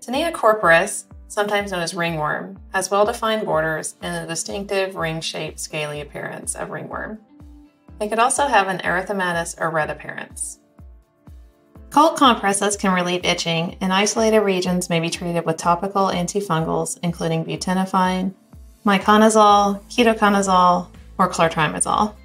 Tinea Corporis, sometimes known as ringworm, has well-defined borders and a distinctive ring-shaped scaly appearance of ringworm. It could also have an erythematous or red appearance. Cold compresses can relieve itching, and isolated regions may be treated with topical antifungals including butenofine, miconazole, ketoconazole, or clotrimazole.